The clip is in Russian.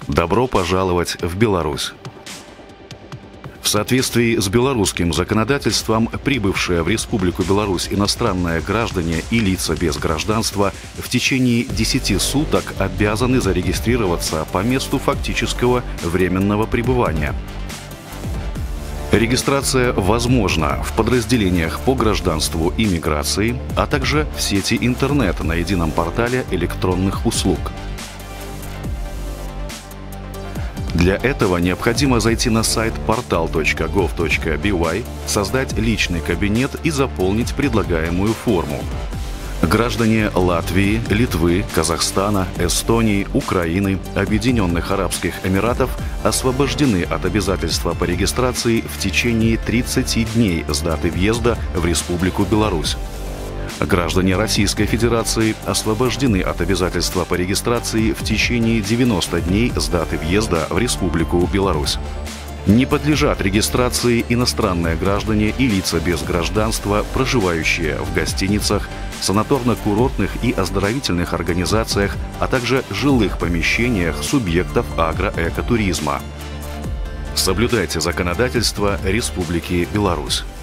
Добро пожаловать в Беларусь! В соответствии с белорусским законодательством, прибывшие в Республику Беларусь иностранные граждане и лица без гражданства в течение 10 суток обязаны зарегистрироваться по месту фактического временного пребывания. Регистрация возможна в подразделениях по гражданству и миграции, а также в сети интернет на едином портале электронных услуг. Для этого необходимо зайти на сайт portal.gov.by, создать личный кабинет и заполнить предлагаемую форму. Граждане Латвии, Литвы, Казахстана, Эстонии, Украины, Объединенных Арабских Эмиратов освобождены от обязательства по регистрации в течение 30 дней с даты въезда в Республику Беларусь. Граждане Российской Федерации освобождены от обязательства по регистрации в течение 90 дней с даты въезда в Республику Беларусь. Не подлежат регистрации иностранные граждане и лица без гражданства, проживающие в гостиницах, санаторно-курортных и оздоровительных организациях, а также жилых помещениях субъектов агроэкотуризма. Соблюдайте законодательство Республики Беларусь.